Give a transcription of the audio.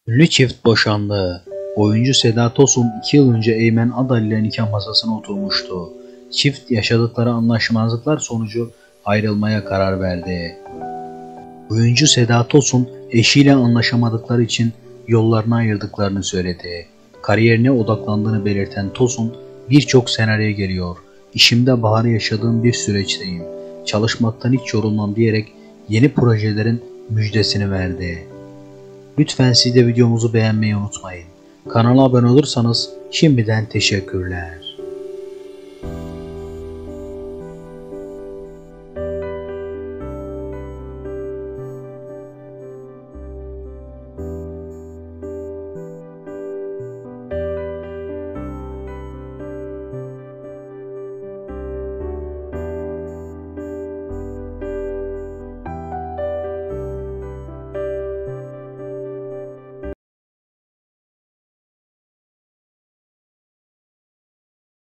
Ünlü çift boşandı. Oyuncu Seda Tosun 2 yıl önce Eymen Adal ile nikah masasına oturmuştu. Çift yaşadıkları anlaşmazlıklar sonucu ayrılmaya karar verdi. Oyuncu Seda Tosun eşiyle anlaşamadıkları için yollarını ayırdıklarını söyledi. Kariyerine odaklandığını belirten Tosun, birçok senaryo geliyor. İşimde baharı yaşadığım bir süreçteyim. Çalışmaktan hiç yorulmam diyerek yeni projelerin müjdesini verdi. Lütfen siz de videomuzu beğenmeyi unutmayın. Kanala abone olursanız şimdiden teşekkürler.